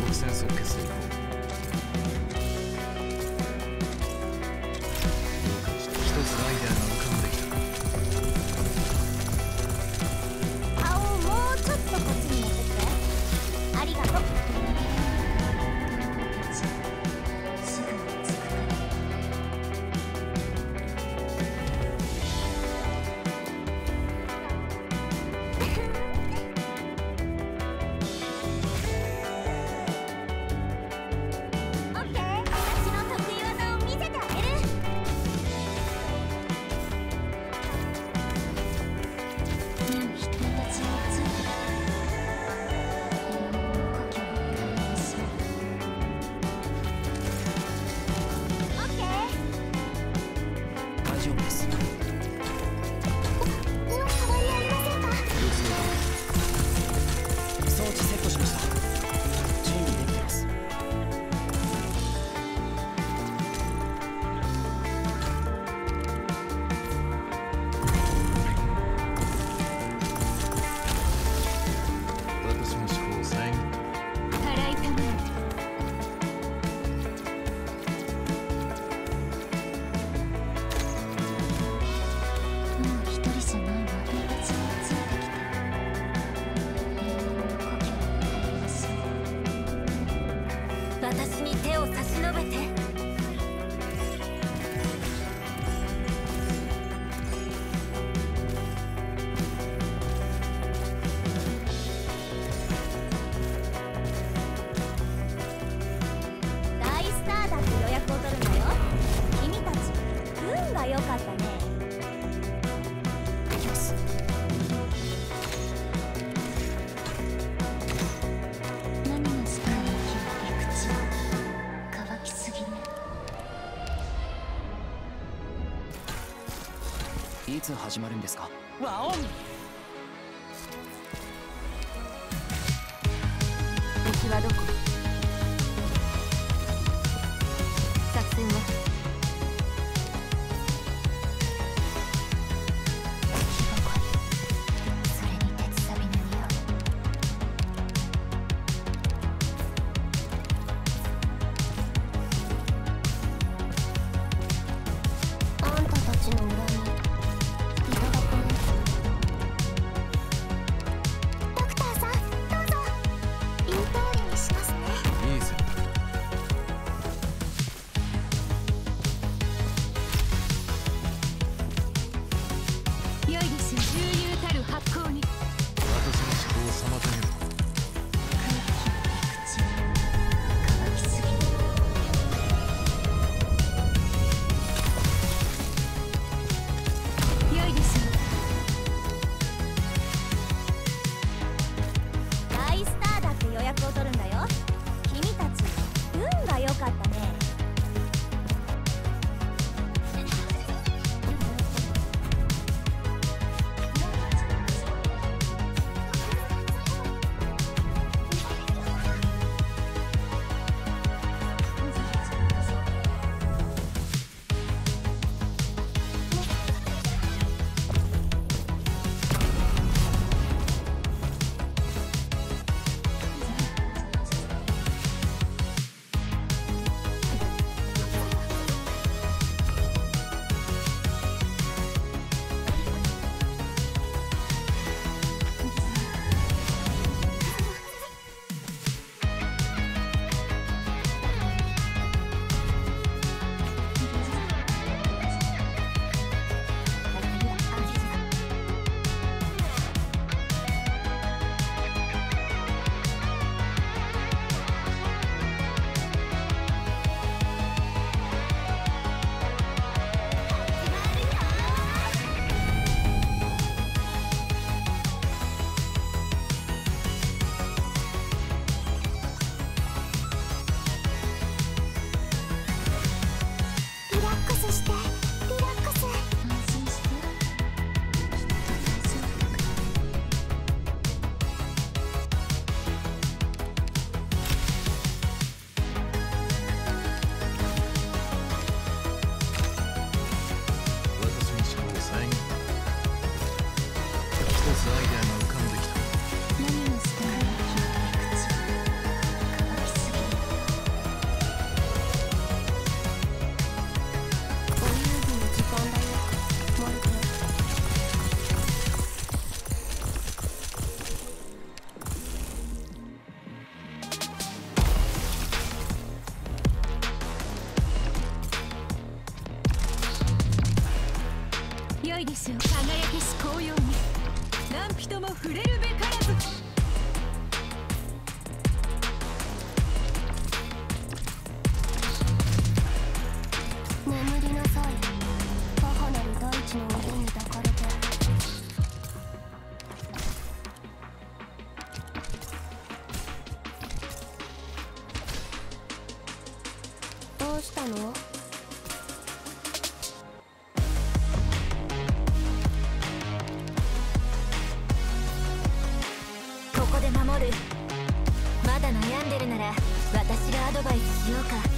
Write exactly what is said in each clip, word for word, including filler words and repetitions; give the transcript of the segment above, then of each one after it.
作戦即決でいこう。一つアイデアが浮かんできた。 顔をもうちょっとこっちに持ってきて。ありがとう。すぐに着くから。オッケー、私の得意技を見せてあげる。見る人たちがついてる。故郷を感じそう。オッケー。 大丈夫です。 お、お変わりありませんか？ 装置セットしました。準備できてます。私の思考を遮った。 払いたまえ。もう一人じゃないわ。ついてきた。故郷を帰りましょう。私に手を差し伸べて。大スターだって予約を取るのよ。君たち運が良かったね。 できます。 何がしたいの？陸地乾きすぎね。 いつ始まるんですか？ワオン。 敵はどこ？作戦は？気がかり。それに鉄サビの匂い。あんたたちの恨みいただくね。ドクターさん、どうぞ。言う通りにしますね。 でしょう。輝きし紅葉に何人も触れるべからず。 眠りなさい。母なる大地の腕に抱かれて。どうしたの？ ここで守る。まだ悩んでるなら私がアドバイスしようか。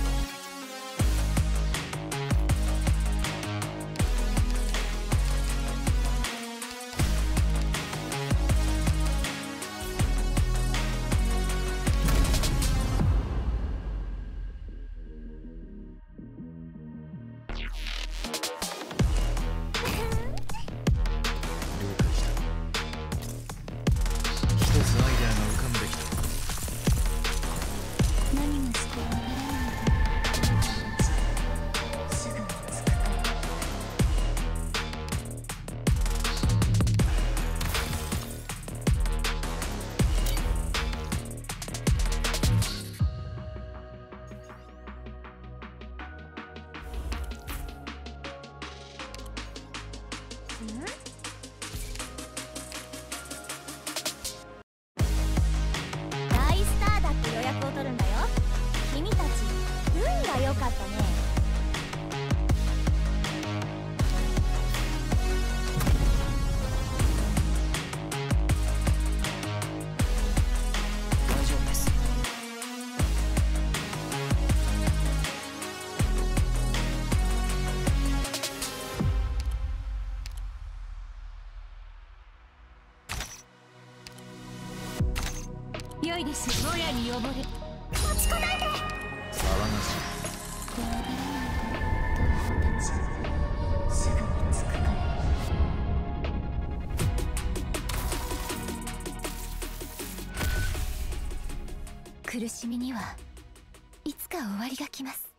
大スターだって予約を取るんだよ。君たち運が良かったね。 大丈夫です。 良いです。もやに溺れ。 持ちこないで。 騒がしい。 怖がらないで、友達。すぐに着くから。 苦しみにはいつか終わりが来ます。